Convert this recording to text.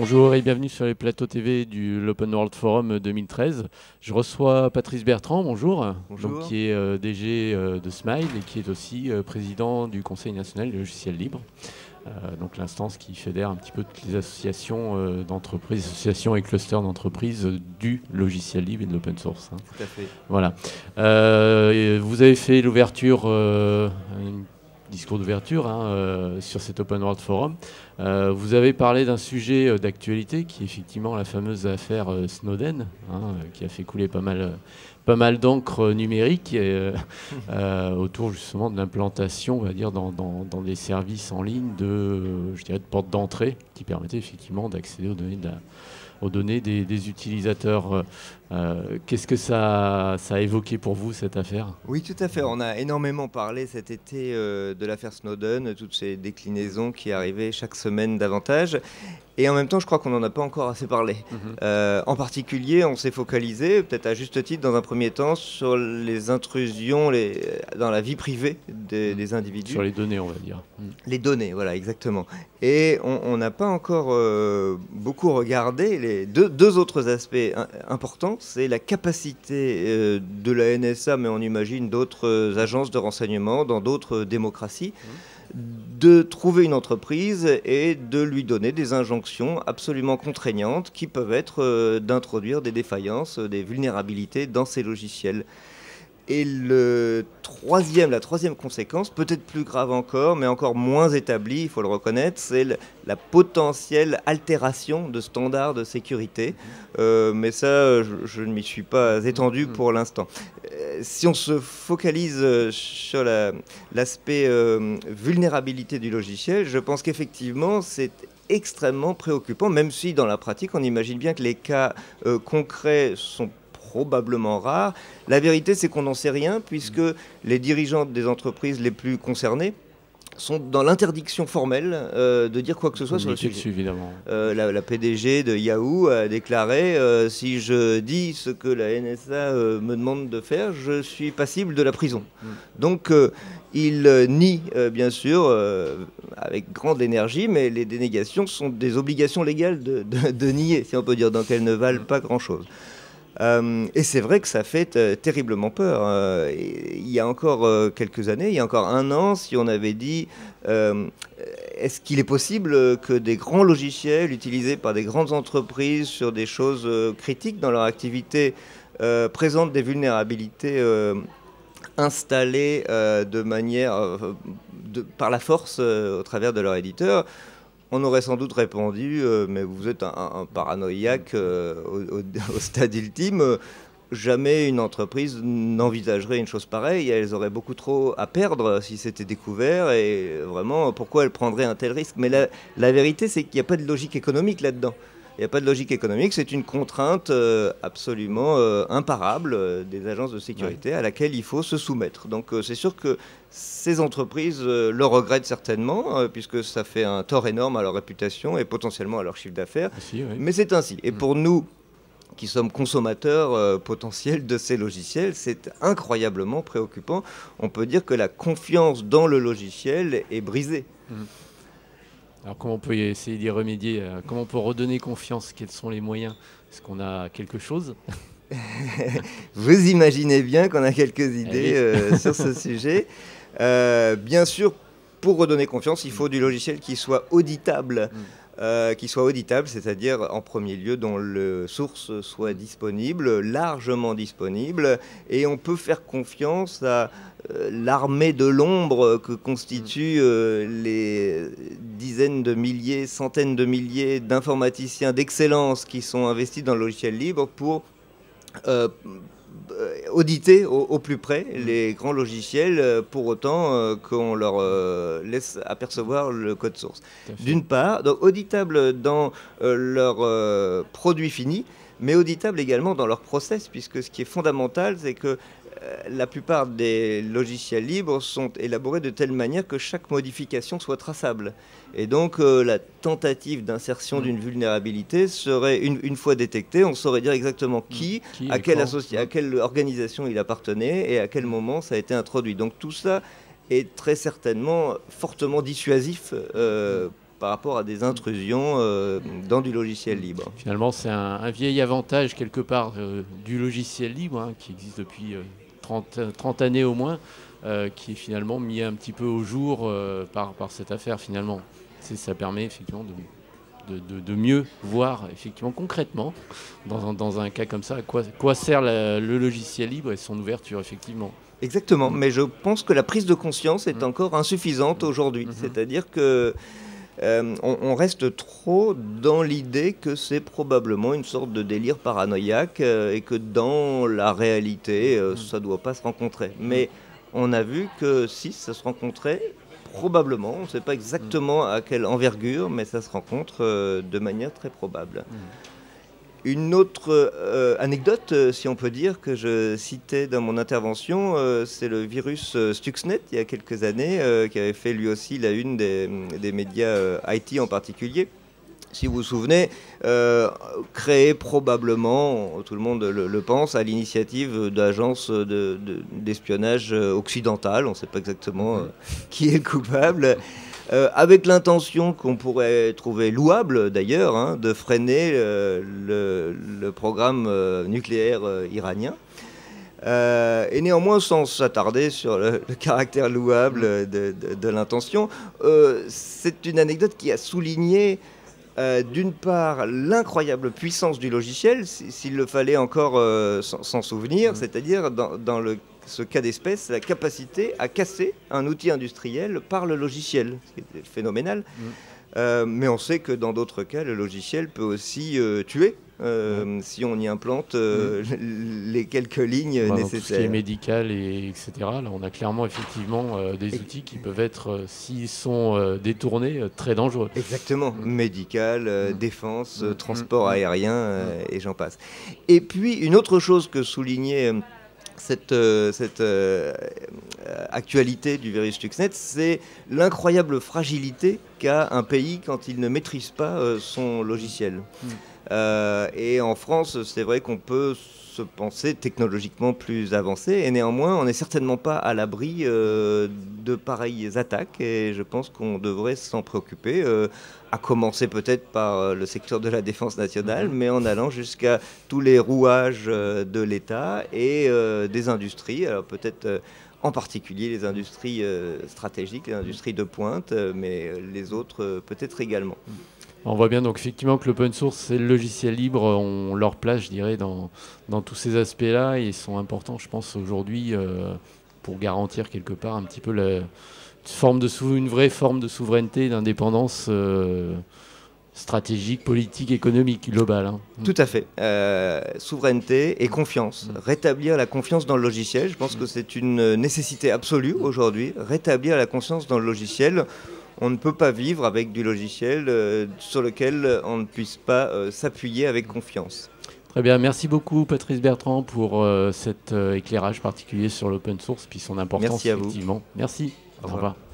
Bonjour et bienvenue sur les plateaux TV du l'Open World Forum 2013. Je reçois Patrice Bertrand, bonjour. Bonjour. Donc, qui est DG de Smile et qui est aussi président du Conseil national du logiciel libre. Donc l'instance qui fédère un petit peu toutes les associations d'entreprises, associations et clusters d'entreprises du logiciel libre et de l'open source. Tout à fait. Voilà. Vous avez fait l'ouverture, un discours d'ouverture sur cet Open World Forum. Vous avez parlé d'un sujet d'actualité qui est effectivement la fameuse affaire Snowden, qui a fait couler pas mal d'encre numérique autour justement de l'implantation, on va dire, dans des services en ligne je dirais, de porte d'entrée qui permettaient effectivement d'accéder aux données des utilisateurs. Qu'est-ce que ça a évoqué pour vous, cette affaire? Oui, tout à fait. On a énormément parlé cet été de l'affaire Snowden, toutes ces déclinaisons qui arrivaient chaque semaine davantage. Et en même temps, je crois qu'on n'en a pas encore assez parlé. En particulier, on s'est focalisé, peut-être à juste titre, dans un premier temps, sur les intrusions dans la vie privée des individus. Sur les données, on va dire. Les données, voilà, exactement. Et on n'a pas encore beaucoup regardé les deux autres aspects importants. C'est la capacité de la NSA, mais on imagine d'autres agences de renseignement dans d'autres démocraties, de trouver une entreprise et de lui donner des injonctions absolument contraignantes qui peuvent être d'introduire des défaillances, des vulnérabilités dans ces logiciels. Et la troisième conséquence, peut-être plus grave encore, mais encore moins établie, il faut le reconnaître, c'est la potentielle altération de standards de sécurité. Mais ça, je ne m'y suis pas étendu pour l'instant. Si on se focalise sur l'aspect vulnérabilité du logiciel, je pense qu'effectivement, c'est extrêmement préoccupant, même si dans la pratique, on imagine bien que les cas concrets sont probablement rares. La vérité, c'est qu'on n'en sait rien, puisque les dirigeants des entreprises les plus concernées sont dans l'interdiction formelle de dire quoi que ce soit sur le sujet. Évidemment. La PDG de Yahoo a déclaré si je dis ce que la NSA me demande de faire, je suis passible de la prison. Donc il nie, bien sûr, avec grande énergie, mais les dénégations sont des obligations légales de nier, si on peut dire, donc elles ne valent pas grand-chose. Et c'est vrai que ça fait terriblement peur. Il y a encore quelques années, il y a encore un an, si on avait dit est-ce qu'il est possible que des grands logiciels utilisés par des grandes entreprises sur des choses critiques dans leur activité présentent des vulnérabilités installées de manière par la force au travers de leur éditeur? On aurait sans doute répondu mais vous êtes un paranoïaque au stade ultime. Jamais une entreprise n'envisagerait une chose pareille. Elles auraient beaucoup trop à perdre si c'était découvert. Et vraiment, pourquoi elles prendraient un tel risque? Mais la vérité, c'est qu'il n'y a pas de logique économique là-dedans. Il n'y a pas de logique économique, c'est une contrainte absolument imparable des agences de sécurité à laquelle il faut se soumettre. Donc c'est sûr que ces entreprises le regrettent certainement, puisque ça fait un tort énorme à leur réputation et potentiellement à leur chiffre d'affaires. Oui. Mais c'est ainsi. Et pour nous, qui sommes consommateurs potentiels de ces logiciels, c'est incroyablement préoccupant. On peut dire que la confiance dans le logiciel est brisée. Alors comment on peut essayer d'y remédier? Comment on peut redonner confiance? Quels sont les moyens? Est-ce qu'on a quelque chose? Vous imaginez bien qu'on a quelques idées sur ce sujet. Bien sûr, pour redonner confiance, il faut du logiciel qui soit auditable. C'est-à-dire en premier lieu dont le source soit disponible, largement disponible, et on peut faire confiance à l'armée de l'ombre que constituent les dizaines de milliers, centaines de milliers d'informaticiens d'excellence qui sont investis dans le logiciel libre pour auditer au plus près les grands logiciels pour autant qu'on leur laisse apercevoir le code source. D'une part, donc auditable dans leurs produits finis, mais auditable également dans leur process, puisque ce qui est fondamental, c'est que la plupart des logiciels libres sont élaborés de telle manière que chaque modification soit traçable. Et donc la tentative d'insertion d'une vulnérabilité serait, une fois détectée, on saurait dire exactement à quelle organisation il appartenait et à quel moment ça a été introduit. Donc tout ça est très certainement fortement dissuasif par rapport à des intrusions dans du logiciel libre. Finalement, c'est un vieil avantage quelque part du logiciel libre, hein, qui existe depuis 30 années au moins, qui est finalement mis un petit peu au jour par cette affaire finalement. Ça permet effectivement de mieux voir effectivement concrètement dans un cas comme ça à quoi sert le logiciel libre et son ouverture effectivement. Exactement, mais je pense que la prise de conscience est encore insuffisante aujourd'hui. C'est-à-dire que on reste trop dans l'idée que c'est probablement une sorte de délire paranoïaque et que dans la réalité, ça ne doit pas se rencontrer. Mais on a vu que si ça se rencontrait, probablement, on ne sait pas exactement à quelle envergure, mais ça se rencontre de manière très probable. Une autre anecdote, si on peut dire, que je citais dans mon intervention, c'est le virus Stuxnet, il y a quelques années, qui avait fait lui aussi la une des médias IT en particulier. Si vous vous souvenez, créé probablement, tout le monde le pense, à l'initiative d'agences d'espionnage occidentales, on ne sait pas exactement qui est le coupable, avec l'intention qu'on pourrait trouver louable d'ailleurs, hein, de freiner le programme nucléaire iranien. Et néanmoins, sans s'attarder sur le caractère louable de l'intention, c'est une anecdote qui a souligné d'une part l'incroyable puissance du logiciel, s'il le fallait encore s'en souvenir, c'est-à-dire dans ce cas d'espèce, la capacité à casser un outil industriel par le logiciel, ce qui est phénoménal. Mais on sait que dans d'autres cas, le logiciel peut aussi tuer si on y implante les quelques lignes nécessaires. Tout ce qui est médical, etc. Là, on a clairement effectivement des outils qui peuvent être, s'ils sont détournés, très dangereux. Exactement. Médical, défense, transport aérien, et j'en passe. Et puis, une autre chose que soulignait cette actualité du virus Stuxnet, c'est l'incroyable fragilité qu'a un pays quand il ne maîtrise pas son logiciel. Et en France, c'est vrai qu'on peut se penser technologiquement plus avancé, et néanmoins, on n'est certainement pas à l'abri de pareilles attaques, et je pense qu'on devrait s'en préoccuper, à commencer peut-être par le secteur de la défense nationale, mais en allant jusqu'à tous les rouages de l'État et des industries, alors peut-être en particulier les industries stratégiques, les industries de pointe, mais les autres peut-être également. On voit bien donc effectivement que l'open source et le logiciel libre ont leur place, je dirais, dans tous ces aspects-là, et ils sont importants, je pense, aujourd'hui pour garantir quelque part un petit peu une vraie forme de souveraineté, d'indépendance stratégique, politique, économique, globale. Hein. Tout à fait. Souveraineté et confiance. Rétablir la confiance dans le logiciel, je pense que c'est une nécessité absolue aujourd'hui. Rétablir la confiance dans le logiciel. On ne peut pas vivre avec du logiciel sur lequel on ne puisse pas s'appuyer avec confiance. Très bien, merci beaucoup Patrice Bertrand pour cet éclairage particulier sur l'open source puis son importance. Merci à vous. Effectivement. Merci. Au revoir.